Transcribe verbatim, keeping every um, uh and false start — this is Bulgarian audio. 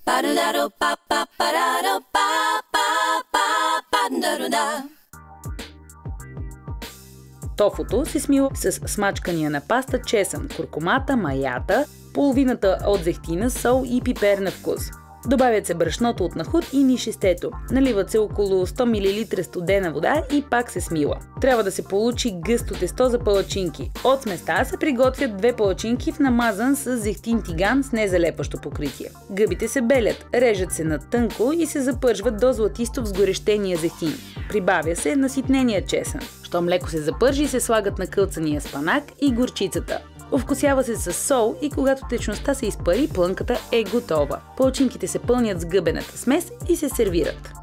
Тофуто се смила с смачкания на паста чесън, куркумата, маята, половината от зехтина, сол и пипер на вкус. Добавят се брашното от нахут и нишестето. Наливат се около сто милилитра студена вода и пак се смила. Трябва да се получи гъсто тесто за палачинки. От сместа се приготвят две палачинки в намазан с зехтин тиган с незалепащо покритие. Гъбите се белят, режат се на тънко и се запържват до златисто взгорещения зехтин. Прибавя се наситнения чесън. Щом леко се запържи, се слагат накълцания спанак и горчицата. Овкусява се с сол и когато течността се изпари, плънката е готова. Палачинките се пълнят с гъбената смес и се сервират.